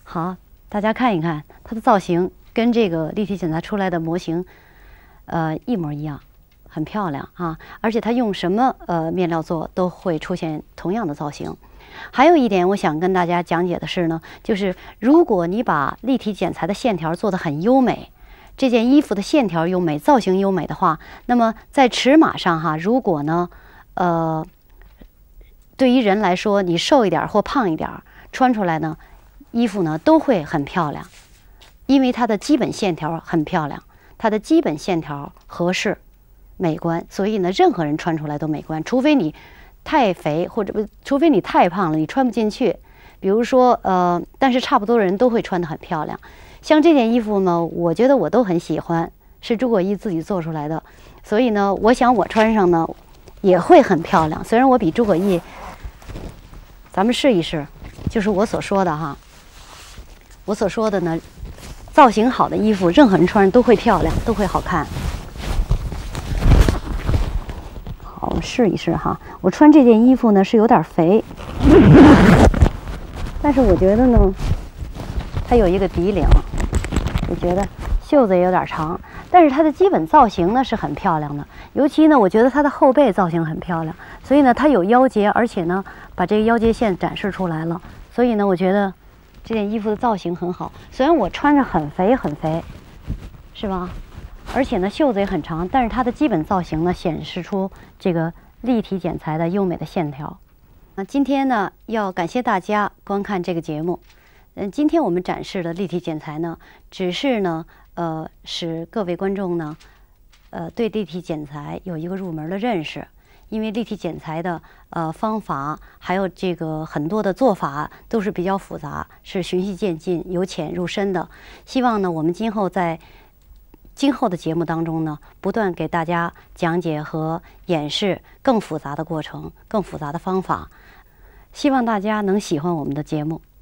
好，大家看一看它的造型跟这个立体检材出来的模型，一模一样，很漂亮啊！而且它用什么面料做都会出现同样的造型。还有一点我想跟大家讲解的是呢，就是如果你把立体剪裁的线条做得很优美，这件衣服的线条优美、造型优美的话，那么在尺码上哈，如果呢，对于人来说，你瘦一点或胖一点，穿出来呢，衣服呢都会很漂亮，因为它的基本线条很漂亮，它的基本线条合适、美观，所以呢，任何人穿出来都美观，除非你太肥或者除非你太胖了，你穿不进去。比如说但是差不多的人都会穿得很漂亮。像这件衣服呢，我觉得我都很喜欢，是朱果义自己做出来的，所以呢，我想我穿上呢也会很漂亮。虽然我比朱果义，咱们试一试，就是我所说的哈，我所说的呢，造型好的衣服，任何人穿上都会漂亮，都会好看。好，我们试一试哈。我穿这件衣服呢是有点肥，但是我觉得呢，它有一个底领，我觉得袖子也有点长，但是它的基本造型呢是很漂亮的。尤其呢，我觉得它的后背造型很漂亮，所以呢，它有腰节，而且呢，把这个腰节线展示出来了。所以呢，我觉得这件衣服的造型很好。虽然我穿着很肥很肥，是吧？而且呢，袖子也很长，但是它的基本造型呢，显示出这个立体剪裁的优美的线条。那今天呢，要感谢大家观看这个节目。今天我们展示的立体剪裁呢，只是呢，使各位观众呢，对立体剪裁有一个入门的认识。因为立体剪裁的方法，还有这个很多的做法都是比较复杂，是循序渐进、由浅入深的。希望呢，我们今后在今后的节目当中呢，不断给大家讲解和演示更复杂的过程、更复杂的方法。希望大家能喜欢我们的节目。